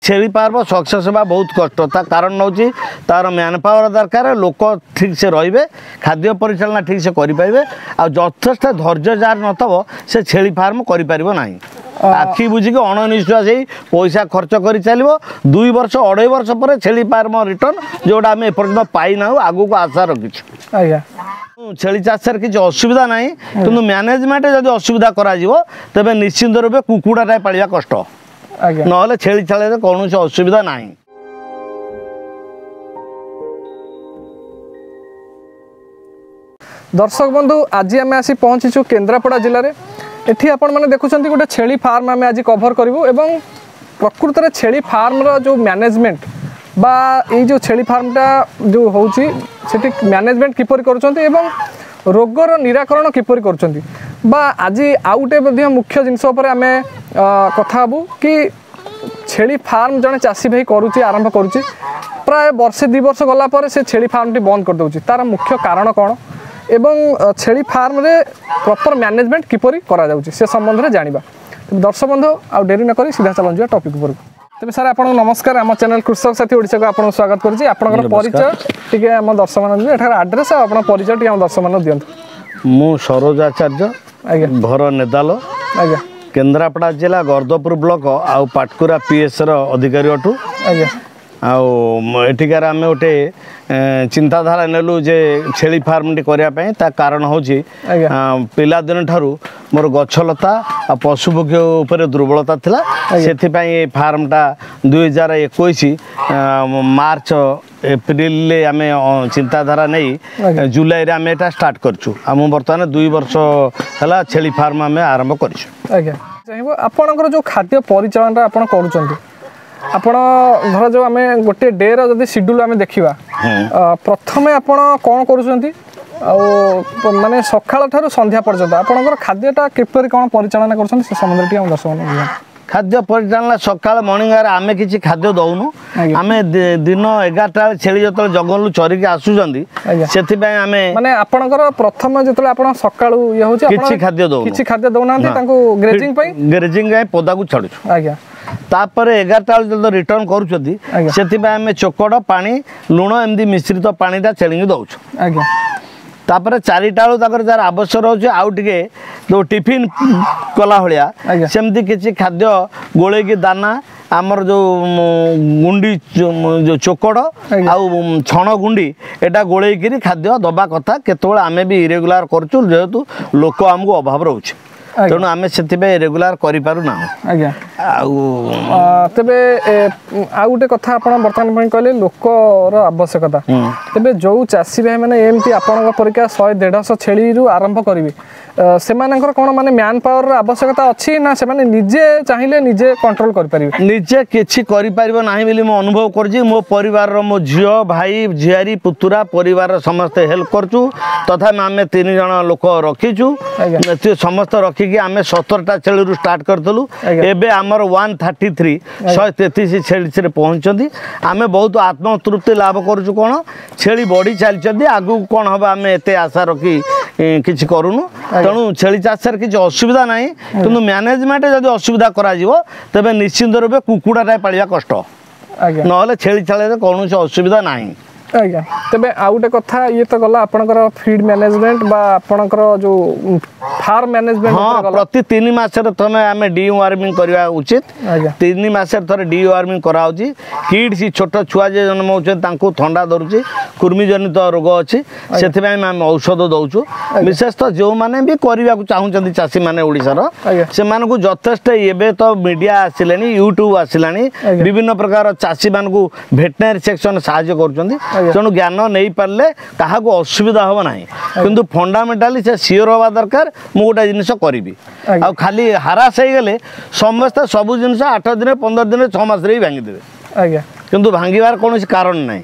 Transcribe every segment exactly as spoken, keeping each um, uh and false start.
छेली farm success होगा बहुत कष्ट ता कारण हूँ तार मैन पावर दरकार लोक ठीक से रे खाद्य परिचालना ठीक से करें आ यथेष्ट धैर्य जार नथब से छेली फार्म करना आखि बुझिकी अणनिश्वास पैसा खर्च कर चलो दुई वर्ष अढ़ाई वर्ष पर छेली फार्म रिटर्न जोटा आम एपर्तंत पाईना आगू को आशा रखीचु आज्ञा छेली चाष किसी असुविधा ना कि मैनेजमेंट जब असुविधा तेज निश्चिंत रूपे कुकुड़ाटा पालिया कष्ट ना छेली छाड़ कौन असुविधा ना। दर्शक बंधु आज आम आसी पहुँचीचु केन्द्रापड़ा जिले में एठी आपण मैंने देखुं गोटे छेली फार्म आम आज कभर करूँ एवं प्रकृत में छेली फार्म जो मैनेजमेंट बा ये जो छेली फार्मटा जो होची सेठी मैनेजमेंट किपर करुछंती एवं रोगर निराकरण किपर करुछंती बा आज आउ गोटे मुख्य जिनस उपर आमे कथा हबु कि छेली फार्म जने चाषी भाई करुची आरंभ करुची प्राय वर्षे दि वर्ष गला पर से छेली फार्मटी बंद कर दउची तार मुख्य कारण कौन एवं छेली फार्म रे प्रॉपर मैनेजमेंट किपरि करा जाउची से संबंध रे जानिबा। दर्शक बंधु आ डेरी न करी सीधा चलन जा टॉपिक पर। तेज सर आप नमस्कार आम चैनल कृषक साथी ओडिशा को आपन स्वागत करछि आपनकर परिचय टिके हम दर्शक मान एठार एड्रेस आ आपन परिचय टिके हम दर्शक मान दियंतु। मु सरोज आचार्य आज्ञा घर नेदाल आज्ञा केन्द्रापड़ा जिला गर्दपुर ब्लॉक आ पाटकुरा पीएस रो अधिकारी अटू आज्ञा आठिकार आम गोटे चिंताधारा नेलु जे छेली फार्म टी करने ता कारण हूँ पिलादिन ठारू मोर गछलता आ पशुपक्षी उपर दुर्बलता थिला से फार्मटा दुई हजार इक्कीस मार्च एप्रिल आम चिंताधारा नहीं जुलाई रे आम एटा स्टार्ट करछु आम बर्तमान दुई वर्ष है छेली फार्म आम आरंभ करछु। आज्ञा चाहिए आपणकर जो खाद्य परिचालन आप करुँच आपण धर जो आम गोटे डे रदि शेड्यूल आम देखा प्रथमे आपण कौन करुँच माने सकाळ ठारू संध्या पर्यंत आपणकर खाद्यटा किपरि कौन परिचालन कर संबंध टी दर्शक खाद्य परिचालना सकाल मर्णिंग आम किसी खाद्य दौनु आम दिन एगारटा छेली जो जंगल चरिक आसुचंदी से माने आपणकर प्रथम जो आप सकाळू ये होची किसी खाद्य दौनु किसी खाद्य दौना ग्रेजिंग पे ग्रेजिंग पदा को छाड़ू आज्ञा तापर एगारटा जो रिटर्न करुँच चोकड़ पानी लुण एमती मिश्रित पानीटा छेली दौचु आज्ञा तापर चारिटा बेलू जार आवश्यक रोचे आउ टे जो टिफिन कला भाया सेमती किसी खाद्य गोले दाना आमर जो गुंडी जो चोकड़ आउ छण गुंडी एटा गोले खाद्य दबा कथा केतबेले आमे भी इरेगुलार करचु जेहेतु लोक आमको अभाव रोचे तेणु आम से रेगुलार करूना आज्ञा तेबे आउ गोटे कथा आप बर्तमान कहले लोकर आवश्यकता तेबे जो चाषी भाई मैंने एमती आपण परीक्षा शहे देढ़श छेली रु आरंभ करेंगे से कौन माने मैन पावर आवश्यकता अच्छी ना से निजे चाहिए निजे कंट्रोल करें निजे किसी करना मो अनुभव कर मो परिवार मो झील भाई झियारी पुतुरा परिवार समस्ते हेल्प करचु तथा आम तीन जन लोक रखीचु समस्त रखिकी आम सतरटा छेली स्टार्ट करूँ एवं आमर वन थर्टी थ्री शहे तेतीस छेली से पहुँचती आम बहुत आत्मतृप्ति लाभ करुँ कौन छेली बढ़ी चलती आगू कौन हम आम एत आशा रखी किसी करूनु तेणु छेली चाष किसी असुविधा ना कि मैनेजमेंट जब असुविधा तेज निश्चिंत रूपे कुकुड़ाटा पालिया कष्ट ना छेली छाड़ कौन असुविधा ना। आज्ञा तेबे आउ गोटे कथा ये तो गला आपणकर फीड मैनेजमेंट बा आपणकर जो फार्म मैनेजमेंट हाँ प्रति तीन मासर थमे आमे डी वार्मिंग करवा उचित तीन मासर थरे डी वार्मिंग कराउची किड्स छोट छुआ जे जन्म होचे तांको ठंडा धरुची कुर्मी जनित रोग अछि सेथि पय आमे औषध दउछु विशेष तो जो माने भी करबा को चाहउचंदी चासी माने ओडिसा रो से माने को यथेष्ट एबे तो मीडिया आसिलानी यूट्यूब आसिलानी विभिन्न प्रकार चासी मान को वेटनरी सेक्शन सहाय्य करूचंदी तेणु ज्ञान नहीं पारे क्या असुविधा हम ना कि फंडामेंटाली से सियोर हवा दरकार मु गोटे जिनस करी आ खाली हारास हो गले समस्त सब जिन आठ दिन पंद्रह दिन छः मास भांगीदेवे किंतु भांगार कौन कारण ना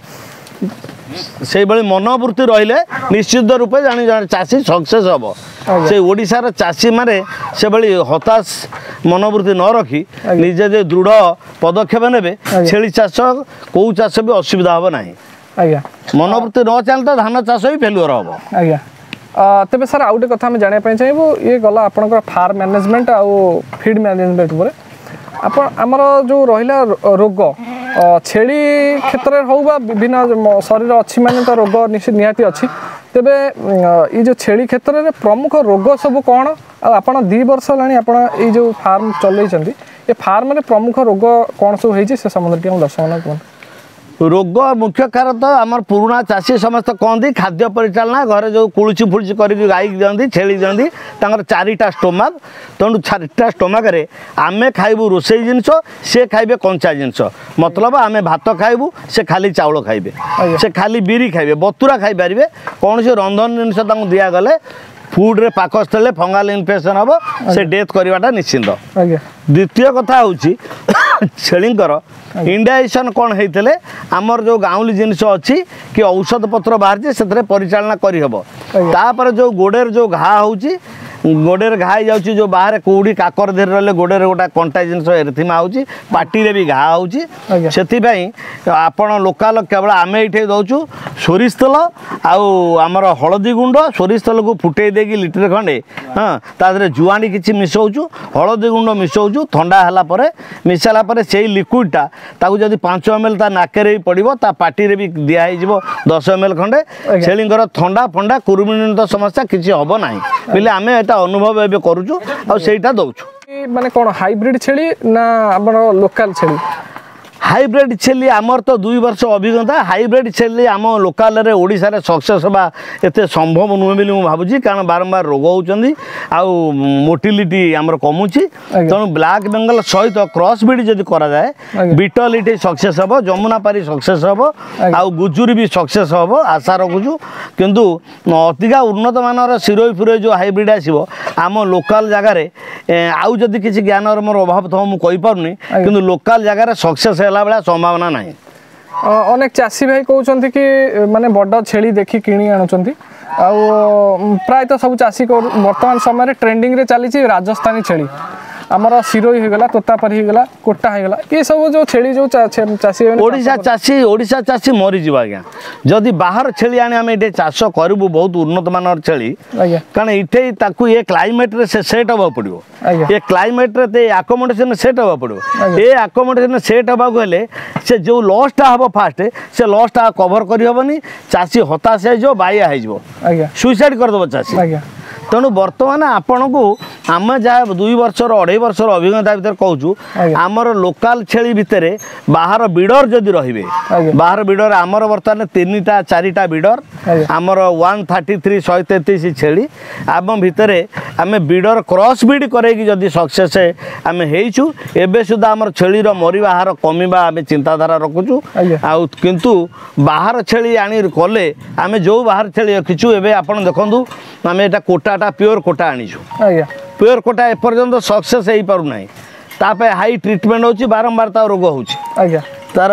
से मनोवृत्ति रहिले निश्चित रूपे जानी जाने चाषी सक्सेस हम से ओडिशार चाषी माने से भली हताश मनोवृत्ति न रखी निजे जे दृढ़ पदक्षेप ने छेली चाष कौ चाष भी असुविधा हम ना आज्ञा मनोवृत्ति न चल तो धान चाष भी फेलुअर हम आज्ञा तेज सर आउ गोटे कथा जानापी चाहिए ये गला आपंकर फार्म मैनेजमेंट आउ फीड मैनेजमेंट ଆପଣ ଆମର ଯେଉଁ ରହିଲା ରୋଗ ଛେଳି କ୍ଷେତ୍ରରେ ହଉ ବା ବିଭିନ୍ନ ଶରୀର ଅଛି ମାନେ ତ ରୋଗ ନିହାତି ଅଛି ତେବେ ये जो छेली क्षेत्र में प्रमुख रोग सब कौन आप दी वर्ष है आप जो फार्म चलते ये फार्म में प्रमुख रोग कौन सब होती से संबंध में दर्शक कहते रोग मुख्य कारण तो आम पुराणा चाषी समस्त कहते खाद्य परिचालना घरे जो कुलुची फुलुची कर गाई दिखती छेली दिखती चारिटा स्टोमाक तेणु चारिटा स्टोमाक आम खाइबू रोसई जिनस सी खाइबे कंचा जिनस मतलब आम भात खाइबू से खाली चाउल खाइबे से खाली बिरी खाइबे बतुरा खाई पारे कौन से रंधन जिनस दिगले फुड्रे पाकस्थले फंगाल इनफेक्शन हम से डेथ करवाटा निश्चिंत द्वितीय कथा हूँ छेलींकर इंडाइजेशन कौन होते आमर जो गाँवली जिनस अच्छी कि औषध पत्र बाहर से परिचालना करपर जो गोड़े जो घा हो गोड़े घा हो जाऊँ जो बाहर कौड़ी काकर धीरे रही गोड़े गोटा कंटा जिनस एरथिमा हो पार्टी भी घा हो लोकाल केवल आम ये दौचु सोरिष तेल आमर हलदी गुंड सोरिष तेल को फुटे देकी लिटर खंडे हाँ तादे जुआणी किसी मिसाऊँ हलदी गुंड मिसाऊँ थंडा है मिसाला से लिक्विडटा ताकू जब पांच एम एल नाके पड़ो पार्टी भी दिखाई दस एम एल खंडे छेलींकर थंडा फंडा कुर्मीजनित समस्या किसी हम ना बोले आम ये अनुभव एवं करुचु आईटा दौचु माने कौन हाइब्रिड छेली ना आमर लोकल छेली हाइब्रिड छेली आमर तो दुई वर्ष अभिज्ञता हाइब्रिड छेली आम लोकाल ओडिशा रे सक्सेस होगा एते संभव नुहे बोली मुझे भावुँ कारण बारंबार रोग होती मोटिलिटी आमर कमुची तेणु ब्लैक बेंगल सहित क्रॉस ब्रीड जदि करा जाए बिटलिटी सक्सेस हम जमुनापारी सक्सेस हम आउ गुजुरी भी सक्सेस हम आशा रखुचु किंतु अधिका उन्नत मानर सिरोई फिरोई जो हाइब्रिड आसो आम लोकाल जगार आउ जदि किसी ज्ञान मोर अभाव तो मुझे कहीपरूनी कि लोकाल जगार सक्सेस है संभावना ना अनेक चाषी भाई कहते कि माने बड़ छेली देखी किणी आणुचंती प्रायतः सब चाषी वर्तमान समय ट्रेंडिंग रे चली राजस्थानी छेली आमर सिरोई होगला तोतापरी होगला कोटा होगला ये सब जो छेली जो चाषी ओडिशा चाषी ओडिशा चाषी मरीज आज्ञा जदि बाहर छेली आने आम ये चाष करूँ बहुत उन्नत मानर छेली कारण इटे ये क्लाइमेट रे से सेट हवा पड़ो ये क्लाइमेट रे आकोमोडेशन सेट हवा पड़ो ये आकोमोडेशन सेट हवा हेले से जो लॉसटा हम फास्ट से लॉसटा कवर करहबनी चाषी हताश हो बाया हो सुइसाइड करदेव चाषी तेणु बर्तमान आपण को आम जहाँ दुई वर्षर अढ़ाई वर्षर अभिज्ञता भर कहूँ आमर लोकाल छेली भितर बाहर बिडर जदि रे बाहर बिडर आमर बर्तमान तीन टा चारिटा बिडर आमर वन थर्टी थ्री शहे तेतीस छेली आम भितर आम बिडर क्रॉस ब्रीड करेगी जदि सक्सेस आम होइछु एबे सुधा आमर छेलीर मरिबा हार कमिबा आम चिंताधारा रखुचु आउ किंतु बाहर छेली आनी कले आम जो बाहर छेली रखीचु एबे आपण देखंतु आम एटा कोटाटा प्योर कोटा आनीछु प्योर कोटा एपर्यंत सक्सेस हो पार ना ताप हाई ट्रिटमेंट होची बारंबार ता रोग होची तार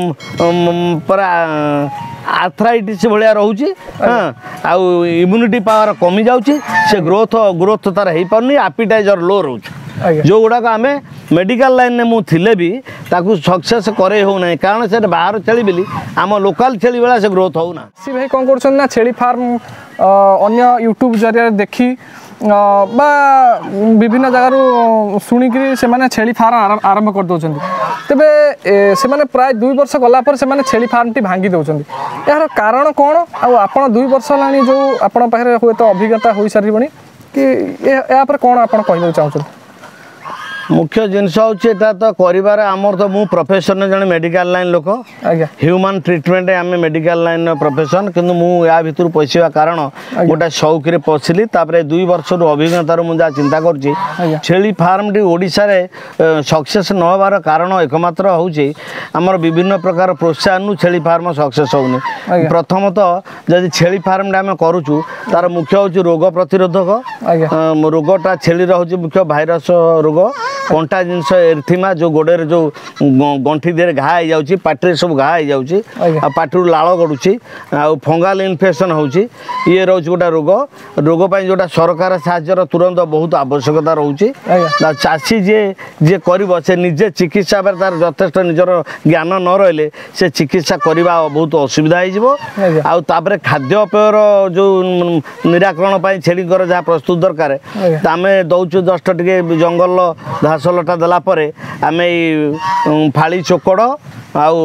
परा आर्थराइटिस भाया रोचे हाँ आउ इम्यूनिटी पावर कमी जाऊँगी से ग्रोथ ग्रोथ तार हो पारनी एपिटाइजर लो रोचे जो गुड़ाक आम मेडिकल लाइन में मुझे भी ताकू सक्सेस करे होना कारण से बाहर छेली बोली आम लोकाल छेली बेला से ग्रोथ होना सी भाई कौन कर ना छेली फार्म अन्य यूट्यूब जरिया देखी बा विभिन्न जगार शुणिकी से छेली फार्म आरंभ कर दौरान तेरे से प्राय दुई वर्ष गलापर से छेली फार्म टी भांगी दौरान यार कारण कौन आप दुई वर्ष है जो आपण पाखे हुए तो अभिज्ञता हो सारी कि यापर कौन आप कहना चाहते मुख्य जिनस हूँ तो कर आमर तो मु प्रोफेशन जन मेडिकल लाइन लोक ह्यूमन ट्रिटमेंट आम मेडिकल लाइन प्रोफेशन किंतु मुझे भितर पशिवा कारण गोटे शौक रे पशिली दुई वर्ष अभिज्ञतार मुझे चिंता कर छेली फार्म टी ओडिशा रे सक्सेस न होबार कारण एकमात्र हूँ आमर विभिन्न प्रकार प्रोत्साहन छेली फार्म सक्सेस होनी प्रथमतः जदि छेली फार्म आम करुचु तार मुख्य हूँ रोग प्रतिरोधक रोगटा छेली हूँ मुख्य भाइरस रोग कंटा जिनस एरथिमा जो गोड़े जो गंठी देर घा हो जाऊँगी पार्टी सब घा हो जाऊँगी पार्टी लाल गड़ुची आ फंगाल इनफेक्शन होची ये रोच गोटा रोग रोग पर जोटा सरकार साहाय्यर तुरंत बहुत आवश्यकता रोचे चाषी जे जे कर से निजे चिकित्सा तार यथेष्ट निजर ज्ञान न रही से चिकित्सा करवा बहुत असुविधा हो खाद्यपेयर जो निराकरण छेलीकर जहाँ प्रस्तुत दरकार आम दौचु जस्ट टे जंगल ଘାସ ଲଟା ଦେଲା ପରେ ଆମେ ଏଇ ଫାଳି ଚୋକଡ଼ ଆଉ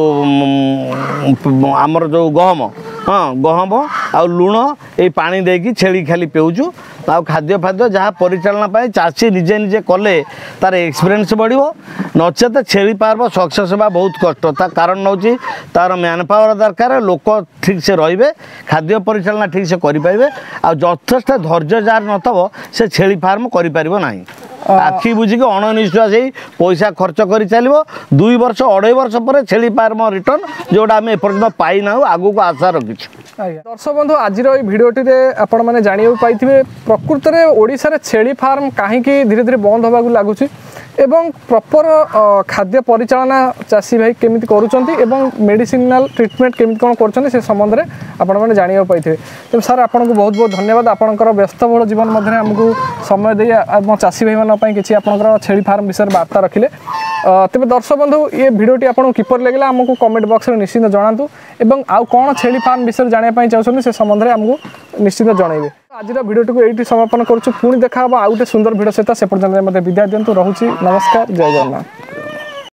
ଆମର ଯେଉଁ ଗହମ ହଁ ଗହମ ଆଉ ଲୁଣ ଏଇ ପାଣି ଦେଇକି ଛେଳି ଖାଲି ପିଉଛୁ। ଆଉ ଖାଦ୍ୟ ଫାଦ୍ୟ ଯାହା ପରିଚାଳନା ପାଇଁ ଚାଷୀ ନିଜେ ନିଜେ କଲେ ତାର ଏକ୍ସପିରିଏନ୍ସ ବଢ଼ିବ। ନଚେତ ଛେଳି ଫାର୍ମ ସକ୍ସେସ୍ ହେବା ବହୁତ କଷ୍ଟ। ତା କାରଣ ହେଉଛି ତାର ମ୍ୟାନ୍ ପାୱାର ଦରକାର, ଲୋକ ଠିକ୍ ସେ ରହିବେ, ଖାଦ୍ୟ ପରିଚାଳନା ଠିକ୍ ସେ କରିପାରିବେ। ଆଉ ଯଥେଷ୍ଟ ଧୈର୍ଯ୍ୟ ଯାହାର ନଥିବ ସେ ଛେଳି ଫାର୍ମ କରିପାରିବ ନାହିଁ। ଆଖି ବୁଝିକି ଅଣନିଶ୍ୱାସ ହେଇ ପଇସା ଖର୍ଚ୍ଚ କରି ଚାଲିବ। ଦୁଇ ବର୍ଷ ଅଢ଼େଇ ବର୍ଷ ପରେ ଛେଳି ଫାର୍ମ ରିଟର୍ନ ଯେଉଁଟା ଆମେ ଏପର୍ଯ୍ୟନ୍ତ ପାଇନାହୁଁ, ଆଗକୁ ଆଶା ରଖିଛୁ। ଆଜ୍ଞା ଦର୍ଶକ ବନ୍ଧୁ, ଆଜିର এই ভিডিওটিতে ଆପଣମାନେ ଜାଣିବାକୁ ପାଇଥିବେ ପ୍ରକୃତରେ ଓଡ଼ିଶାରେ ଛେଳି ଫାର୍ମ କାହିଁକି ଧୀରେ ଧୀରେ ବନ୍ଦ ହେବାକୁ ଲାଗୁଛି ଏବଂ ପ୍ରପର ଖାଦ୍ୟ ପରିଚାଳନା ଚାଷୀ ଭାଇ କେମିତି କରୁଛନ୍ତି ଏବଂ ମେଡ଼ିସିନାଲ ଟ୍ରିଟମେଣ୍ଟ କେମିତି କ'ଣ କରୁଛନ୍ତି ସେ ସମ୍ବନ୍ଧରେ ଆପଣମାନେ ଜାଣିବାକୁ ପାଇଥିବେ। ତେଣୁ ସାର୍ ଆପଣଙ୍କୁ ବହୁତ ବହୁତ ଧନ୍ୟବାଦ। ଆପଣଙ୍କର ବ୍ୟସ୍ତବହୁଳ ଜୀବନ ମଧ୍ୟରେ ଆମକୁ ସମୟ ଦେଇ ଆମ ଚାଷୀ ଭାଇମାନଙ୍କ ପାଇଁ କିଛି ଆପଣଙ୍କର ଛେଳି ଫାର୍ମ ବିଷୟରେ ବାର୍ତ୍ତା ରଖିଲେ। ତେବେ ଦର୍ଶକ ବନ୍ଧୁ, ଏ ଭିଡ଼ିଓଟି ଆପଣଙ୍କୁ କିପରି ଲାଗିଲା ଆମକୁ କମେଣ୍ଟ ବକ୍ସରେ ନିଶ୍ଚିତ ଜଣାନ୍ତୁ ଏବଂ ଆଉ କ'ଣ ଛେଳି ଫାର୍ମ ବିଷୟରେ ଜାଣିବା ପାଇଁ ଚାହୁଁଛନ୍ତି ସେ ସମ୍ବନ୍ଧରେ ଆମକୁ ନିଶ୍ଚିତ ଜଣାଇବେ। ଆଜିର ଭିଡ଼ିଓଟିକୁ ଏଇଠି ସମାପନ କରୁଛୁ। ପୁଣି ଦେଖା ହେବ ଆଉ ଗୋଟେ ସୁନ୍ଦର ଭିଡ଼ିଓ ସହିତ। ସେ ପର୍ଯ୍ୟନ୍ତ ମୋତେ ବିଦାୟ ଦିଅନ୍ତୁ। ରହୁଛି। ନମସ୍କାର। ଜୟ ଜଗନ୍ନାଥ।